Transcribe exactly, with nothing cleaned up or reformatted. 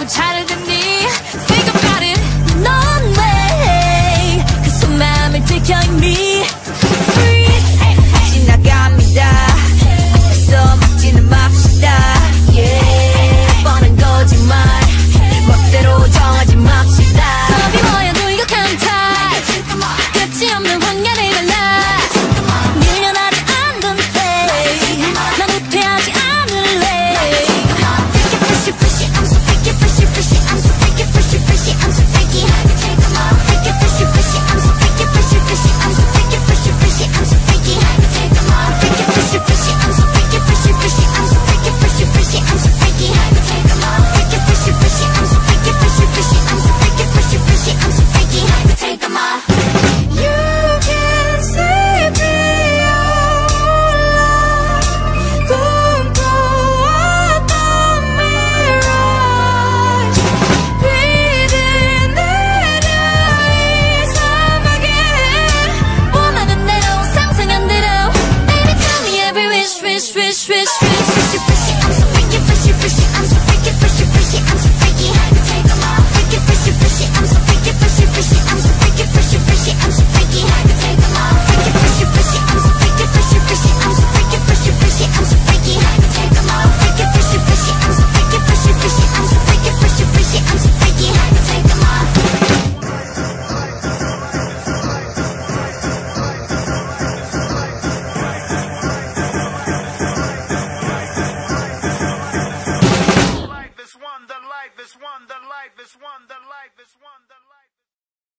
너무 잘해줬니? Think about it. 넌 왜 그 속마음을 들켜 이미 Freeze 지나갑니다. 그래서 막지는 맙시다. Yeah 뻔한 거짓말 멋대로 정하지 맙시다. 겁이 뭐야 돌격한 타입 끝이 없는 황야를 갈라 밀려나지 않던 play 난 후퇴하지 않을래. Freaky fishy fishy I'm so freaky fishy fishy I'm so freaky fishy fishy I'm so freaky take them all. Freaky fishy fishy I'm so freaky fishy fishy I'm so freaky fishy fishy I'm so freaky take them all. Freaky fishy fishy I'm so freaky fishy fishy I'm so freaky fishy fishy I'm so freaky take them all. Freaky fishy fishy I'm so freaky fishy fishy I'm so freaky fishy fishy I'm so freaky take them all. You can save me 꿈꿔왔던 mirage 비를 내려 이 사막에 원하는 대로 상상한 대로 Baby tell me every wish wish wish wish wish wish